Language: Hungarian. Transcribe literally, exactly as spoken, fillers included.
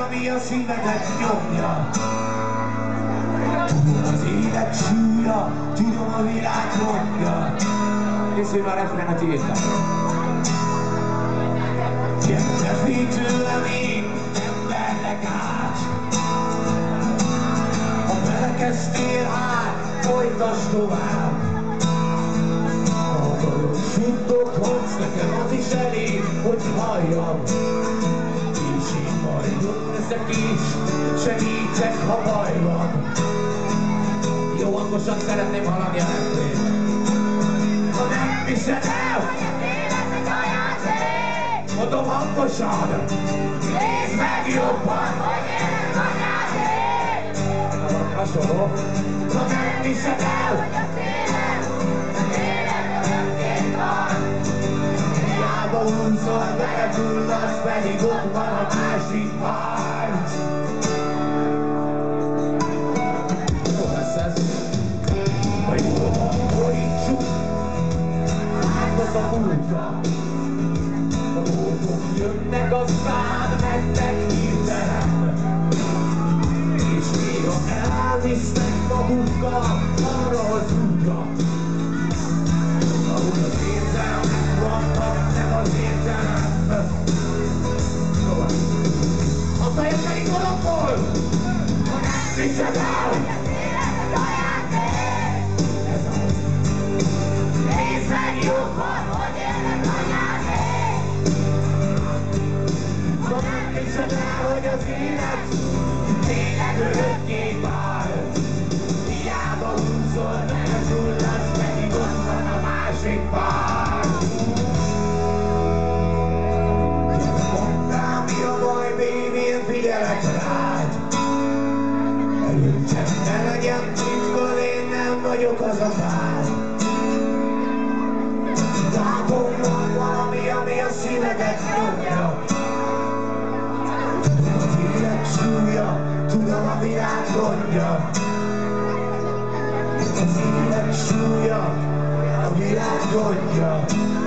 ami a szívedet nyomja. Tudom az élet súlya, tudom a világ gondja. Készülj már refrénet írtam. Gyere fény tőlem, én nem verlek át. Ha belekezdtél át, folytasd tovább. Ha akarod, suttoghatsz, nekem az is elég, hogy halljam. És én majd ott leszek is, segítsek, ha baj van. Jó hangosan szeretném hallani a refrét. Ha nem viszed el, hogy az élet egy ajándék. Mondom hangosan, nézd meg jobban, hogy élek ajándék. Hasonló. Ha nem viszed el, hogy az élet, az élet örökként van. Hiába húzol, belefulladsz, pedig ott van a másik part. Jó lesz ez. Vagy jobban borítsuk, átlasz a múltra. A dolgok jönnek, aztán mennek hirtelen. És még ha elvisznek magukkal arra az útra, ahol az érzelmek vannak, nem az értelem. A fejem pedig alapol, ha nem viszed el, hogy az élet egy ajándék. Ez az. Nézd meg jobban, hogy élek ajándék. Ha nem viszed el, hogy az élet tényleg örökké vár. Hiába húzol, nem fulladsz, pedig ott van a másik pár. Mondtál, mi a baj, baby, én figyelek rád. Előttem ne legyen titkol, én nem vagyok az a pár. Látom, van valami, ami a szívedet nyomja. Az élet súlya, tudom a világ gondja. Az élet súlya, a világ gondja.